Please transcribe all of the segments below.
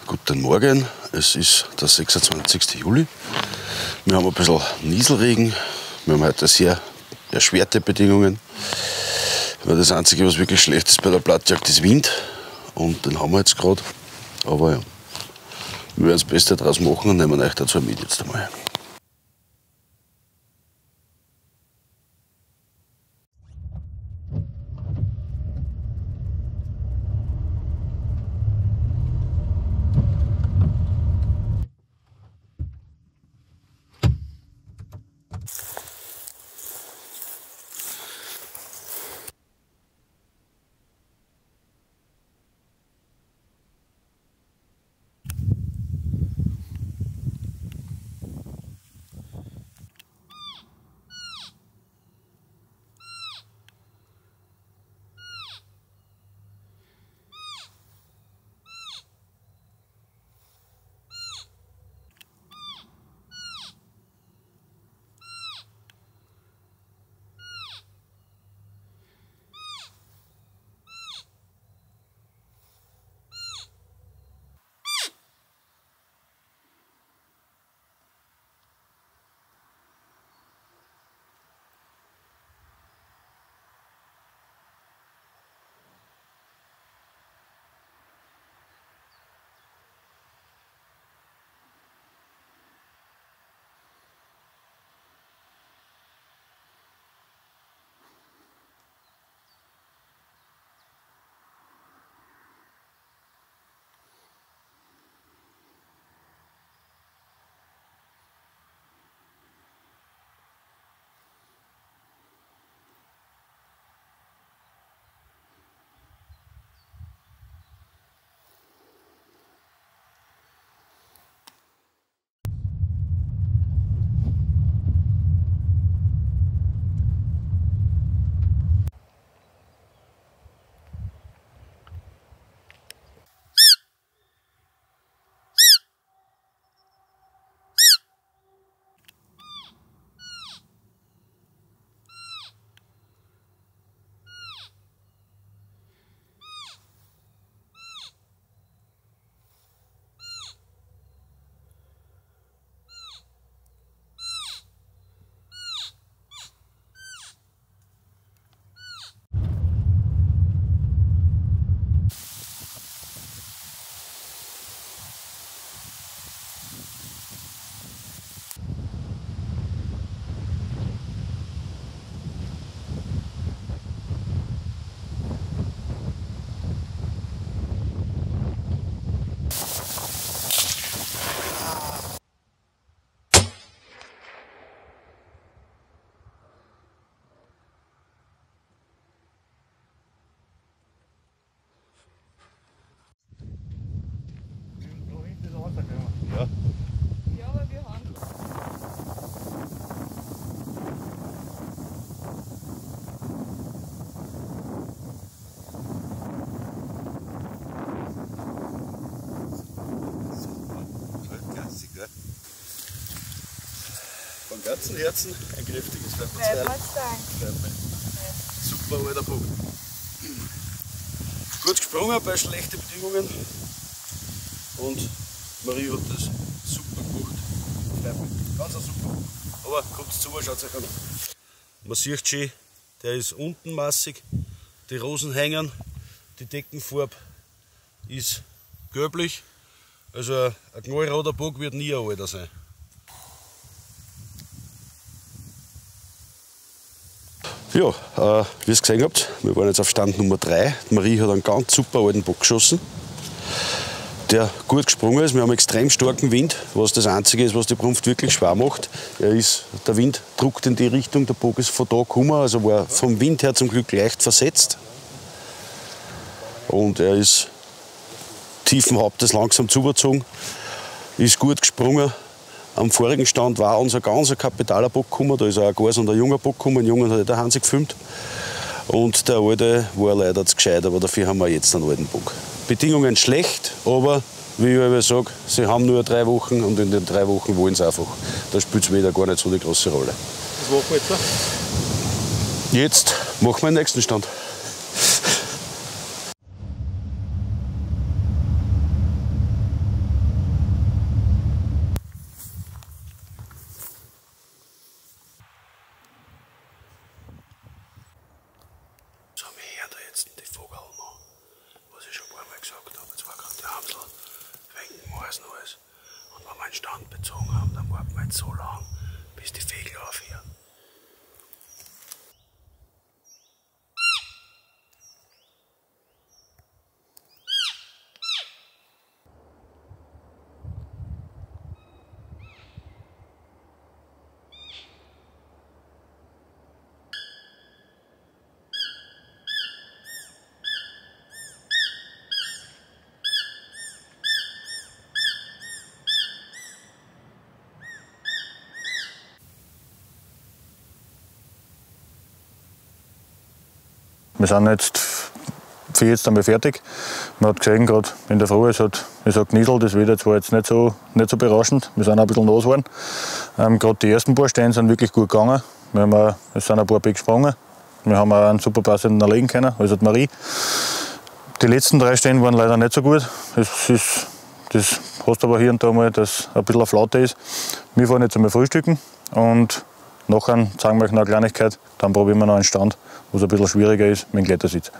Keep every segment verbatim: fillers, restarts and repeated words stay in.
Guten Morgen, es ist der sechsundzwanzigste Juli. Wir haben ein bisschen Nieselregen. Wir haben heute sehr erschwerte Bedingungen. Das Einzige, was wirklich schlecht ist bei der Blattjagd, ist Wind. Und den haben wir jetzt gerade. Aber ja, wir werden das Beste daraus machen und nehmen euch dazu mit jetzt einmal. Ja. Ja, aber wir haben. Klassiker. Von ganzem Herzen ein kräftiges Weiberstein. Super alter Bogen. Gut gesprungen bei schlechten Bedingungen. Und Marie hat das super gemacht. Ganz super. Aber kommt zu, schaut es euch an. Man sieht schon, der ist unten massig. Die Rosen hängen. Die Deckenfarbe ist gelblich. Also ein knallroter Bock wird nie ein alter sein. Ja, äh, wie ihr es gesehen habt, wir waren jetzt auf Stand Nummer drei. Marie hat einen ganz super alten Bock geschossen, der gut gesprungen ist. Wir haben extrem starken Wind, was das Einzige ist, was die Brunft wirklich schwer macht. Er ist, der Wind druckt in die Richtung, der Bock ist von da gekommen, also war vom Wind her zum Glück leicht versetzt. Und er ist tiefen Hauptes langsam zugezogen, ist gut gesprungen. Am vorigen Stand war unser ganz kapitaler Bock gekommen, da ist auch ein Gas und ein junger Bock gekommen, den Jungen hat der Hansi gefilmt. Und der alte war leider zu gescheit, aber dafür haben wir jetzt einen alten Bock. Bedingungen schlecht, aber wie ich immer sage, sie haben nur drei Wochen und in den drei Wochen wollen sie einfach. Da spielt es wieder gar nicht so die große Rolle. Was machen wir jetzt da? Jetzt machen wir den nächsten Stand. einen Stand bezogen haben, dann warten wir jetzt so lang, bis die Vögel aufhören. Wir sind jetzt für jetzt einmal fertig. Man hat gesehen, gerade in der Früh, es hat, es hat genieselt, das Wetter war jetzt nicht so, nicht so berauschend. Wir sind auch ein bisschen nass geworden. Ähm, gerade die ersten paar Steine sind wirklich gut gegangen. Wir haben auch, es sind ein paar Big gesprungen. Wir haben auch einen super passenden erlegen können, also die Marie. Die letzten drei Steine waren leider nicht so gut. Es ist, das hast du aber hier und da mal, dass ein bisschen eine Flaute ist. Wir fahren jetzt einmal frühstücken und nachher zeigen wir euch noch eine Kleinigkeit. Dann probieren wir noch einen Stand, wo es ein bisschen schwieriger ist mit dem Klettersitz.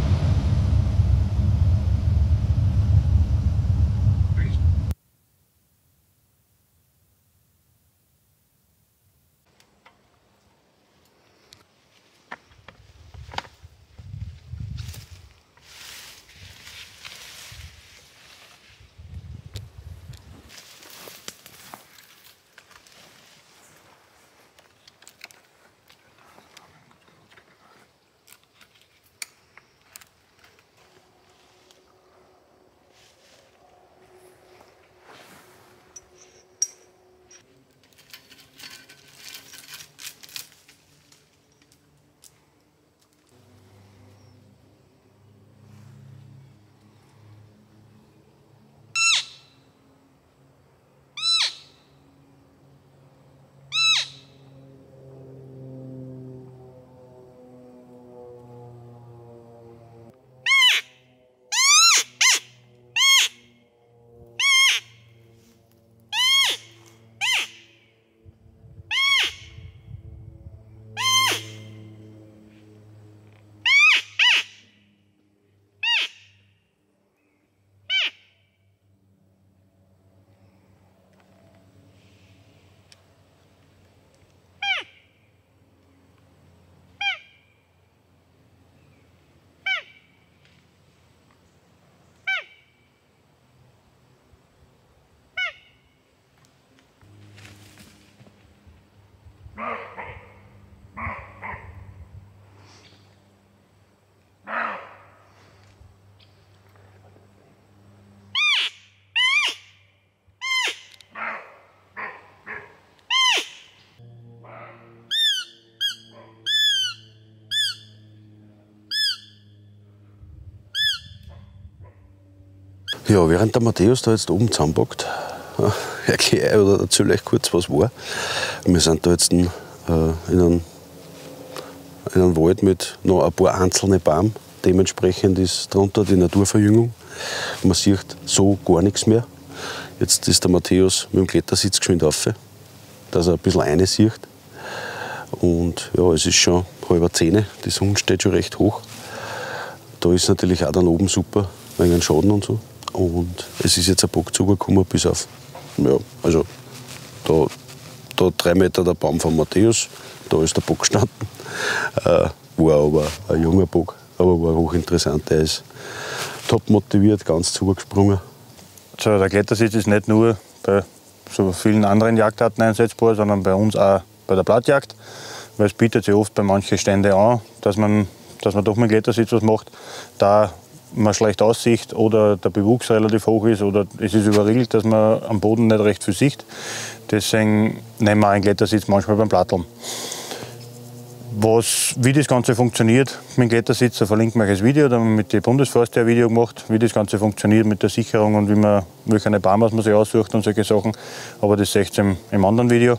Ja, während der Matthäus da jetzt oben zusammenpackt, erkläre ich oder erzähle euch kurz, was war. Wir sind da jetzt in, äh, in, einem, in einem Wald mit noch ein paar einzelnen Bäumen. Dementsprechend ist darunter die Naturverjüngung. Man sieht so gar nichts mehr. Jetzt ist der Matthäus mit dem Klettersitz geschwind rauf, dass er ein bisschen eine sieht. Und ja, es ist schon halb zehn, die Sonne steht schon recht hoch. Da ist natürlich auch dann oben super, wegen einem Schaden und so. Und es ist jetzt ein Bock zugekommen bis auf, ja, also da, da drei Meter der Baum von Matthäus, da ist der Bock gestanden. Äh, war aber ein junger Bock, aber war hochinteressant. Der ist top motiviert, ganz zugesprungen. So, der Klettersitz ist nicht nur bei so vielen anderen Jagdarten einsetzbar, sondern bei uns auch bei der Blattjagd. Weil es bietet sich oft bei manchen Ständen an, dass man, dass man doch mit dem Klettersitz was macht. Da man schlecht Aussicht oder der Bewuchs relativ hoch ist oder es ist überriegelt, dass man am Boden nicht recht viel sieht. Deswegen nehmen wir einen Klettersitz manchmal beim Platteln. Was, wie das Ganze funktioniert mit dem Klettersitz, da verlinken wir euch das Video. Da haben wir mit der Bundesforst ein Video gemacht, wie das Ganze funktioniert mit der Sicherung und wie man, welche Baum man sich aussucht und solche Sachen. Aber das seht ihr im, im anderen Video.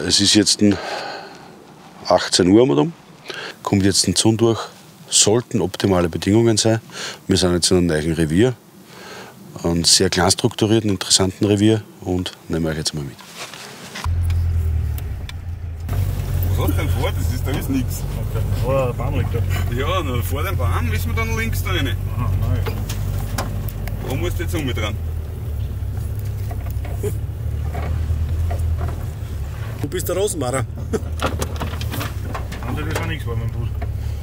es ist jetzt achtzehn Uhr um, kommt jetzt ein Zun durch, sollten optimale Bedingungen sein. Wir sind jetzt in einem neuen Revier, einem sehr klein strukturierten, interessanten Revier und nehmen wir euch jetzt mal mit. Was hast du denn vor? Das ist, da ist nichts. Vor der Baum liegt da. Ja, na, vor dem Baum müssen wir dann links da rein. Aha, nein. Da musst du jetzt um mit dran. Du bist der Rosenmaurer. Also das war nichts bei meinem Bus.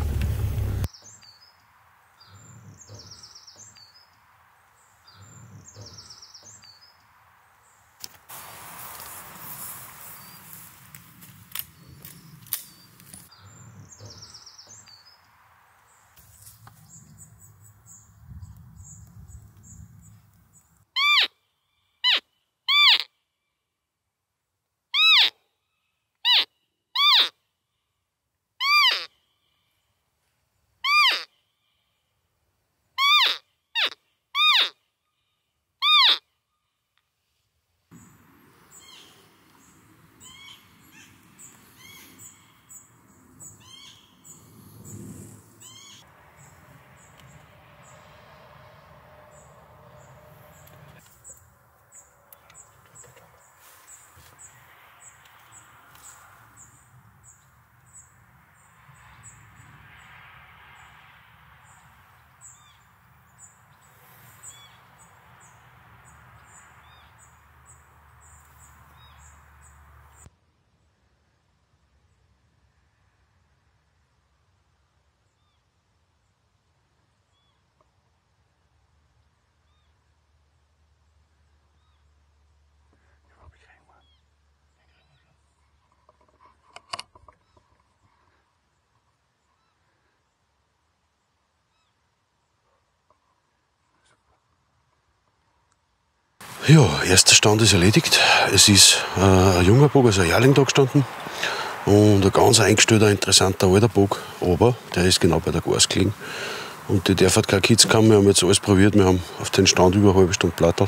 Ja, erster Stand ist erledigt. Es ist äh, ein junger Bock, also ein Jahrling da gestanden. Und ein ganz eingestellter, interessanter alter Bock. Aber der ist genau bei der Gas gelegen. Und die darf halt keine Kids kommen. Wir haben jetzt alles probiert. Wir haben auf den Stand über eine halbe Stunde plattelt.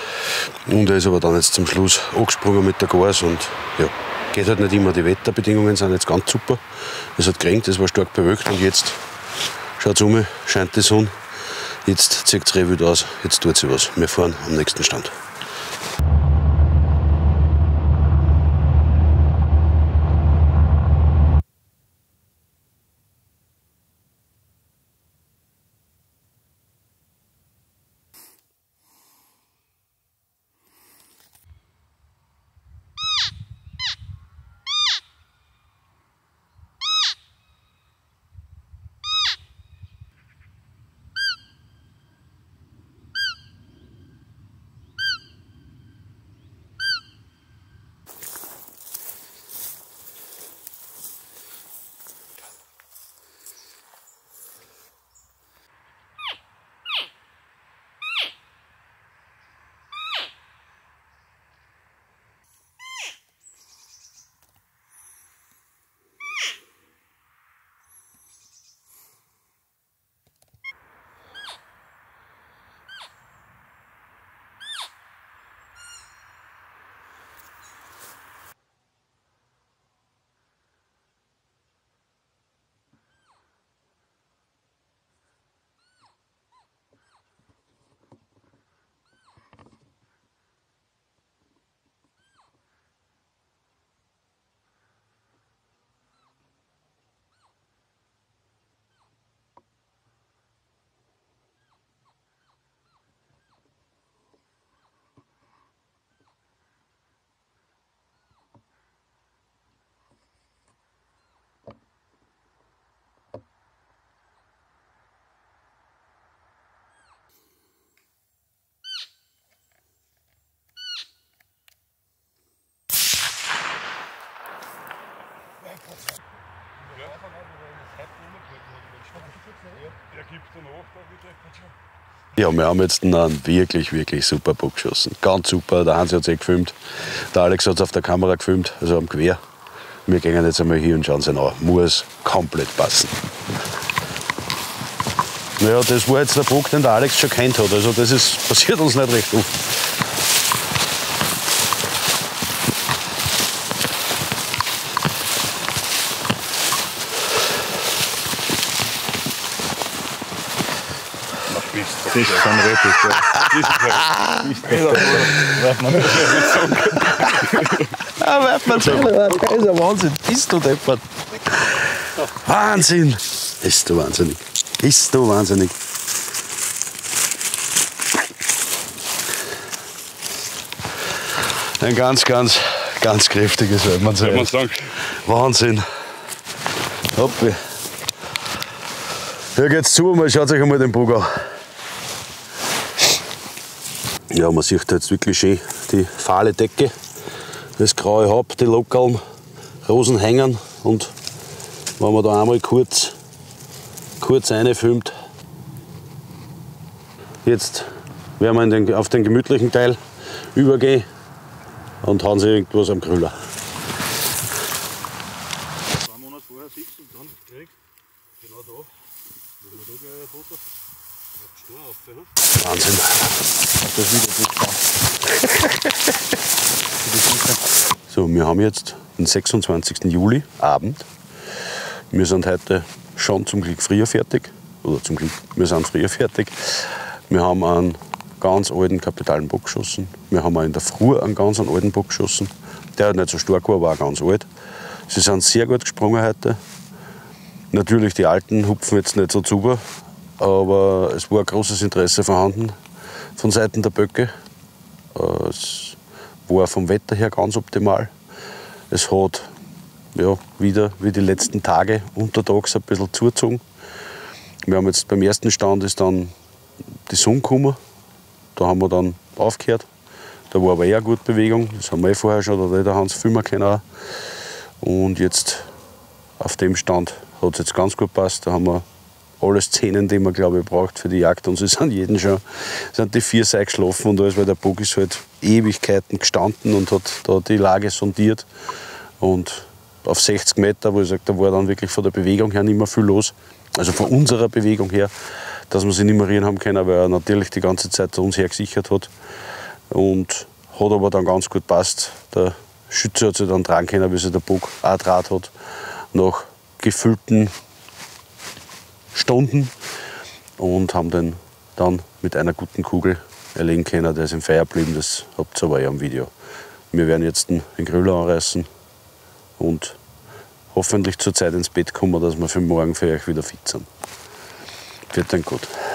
Und er ist aber dann jetzt zum Schluss angesprungen mit der Gas. Und ja, geht halt nicht immer. Die Wetterbedingungen sind jetzt ganz super. Es hat geregnet, es war stark bewölkt. Und jetzt schaut es um, scheint die Sonne. Jetzt zieht das Reh wieder aus. Jetzt tut sie was. Wir fahren am nächsten Stand. Ja, wir haben jetzt einen wirklich, wirklich super Bock geschossen. Ganz super. Der Hansi hat sich gefilmt. Der Alex hat es auf der Kamera gefilmt, also am Gewehr. Wir gehen jetzt einmal hier und schauen sie an. Muss komplett passen. Naja, das war jetzt der Bock, den der Alex schon kennt hat. Also das ist, passiert uns nicht recht oft. Das ist schon richtig, ja. Ah, wird man sagen, das ist ein Wahnsinn. Ist du deppert. Wahnsinn. Ist du wahnsinnig. Ist du wahnsinnig. Ein ganz, ganz, ganz kräftiges, wird man sagen. Wahnsinn. Hoppi. Hier geht's zu, mal schaut euch einmal den Bug an. Ja, man sieht jetzt wirklich schön die fahle Decke, das graue Haupt, die lokalen Rosen hängen, und wenn man da einmal kurz, kurz reinfilmt. Jetzt werden wir in den, auf den gemütlichen Teil übergehen und haben sie irgendwas am Grüller. Zwei Monate vorher siehst und dann direkt genau da, wo wir da gleich ein Foto. Wahnsinn. So, wir haben jetzt den sechsundzwanzigsten Juli, Abend. Wir sind heute schon zum Glück früher fertig. Oder zum Glück, wir sind früher fertig. Wir haben einen ganz alten kapitalen Bock geschossen. Wir haben auch in der Früh einen ganz alten Bock geschossen. Der hat nicht so stark war, aber auch ganz alt. Sie sind sehr gut gesprungen heute. Natürlich, die Alten hupfen jetzt nicht so zu, aber es war ein großes Interesse vorhanden von Seiten der Böcke. Es war vom Wetter her ganz optimal. Es hat ja, wieder wie die letzten Tage untertags ein bisschen zugezogen. Wir haben jetzt beim ersten Stand ist dann die Sonne gekommen. Da haben wir dann aufgehört. Da war aber eher eine gute Bewegung. Das haben wir eh vorher schon, da hat der Hans filmen können. Und jetzt auf dem Stand hat es jetzt ganz gut gepasst. Da haben wir alle Szenen, die man, glaube ich, braucht für die Jagd. Und sie sind jeden schon, sind die vier Seil geschlafen und alles, weil der Bock ist halt Ewigkeiten gestanden und hat da die Lage sondiert. Und auf sechzig Meter, wo ich sage, da war dann wirklich von der Bewegung her nicht mehr viel los. Also von unserer Bewegung her, dass wir sie nicht mehr rieren haben können, weil er natürlich die ganze Zeit zu uns her gesichert hat. Und hat aber dann ganz gut gepasst. Der Schütze hat sich dann tragen können, wie sich der Bock auch draht hat. Nach gefüllten Stunden, und haben den dann mit einer guten Kugel erlegen können. Der ist im Feuer geblieben, das habt ihr aber ja am Video. Wir werden jetzt den Grüller anreißen und hoffentlich zur Zeit ins Bett kommen, dass wir für morgen für euch wieder fit sind. Wird dann gut.